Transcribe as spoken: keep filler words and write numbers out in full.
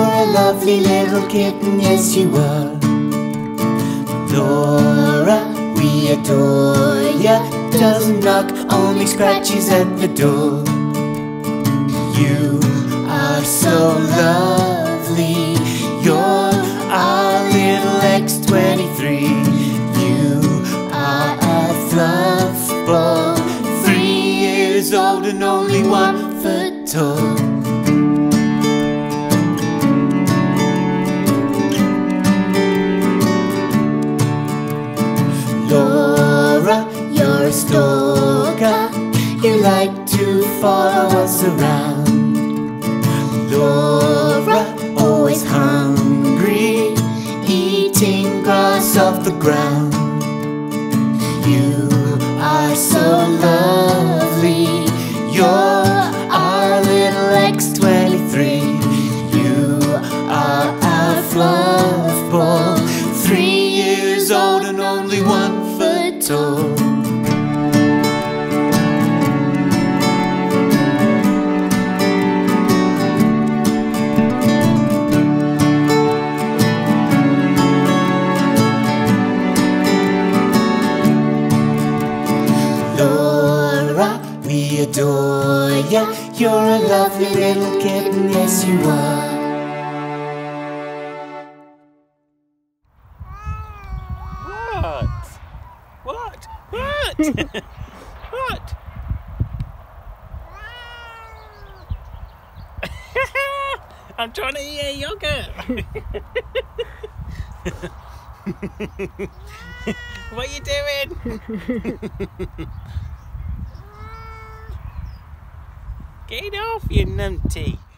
a lovely little kitten, yes you are. Laura, we adore ya. Doesn't knock, only scratches at the door. You are so lovely, you're our little X twenty-three. You are a fluff ball, three years old and only one foot tall. Laura, you're a stalker, you like to follow us around. Laura, always hungry, eating grass off the ground. You are so lovely, you're our little X twenty-three. You are our fluff ball, three years old and only one foot tall. Laura, we adore ya. You're a lovely little kitten, yes you are. What? What? What? I'm trying to eat a yogurt. What are you doing? Get off, you numpty.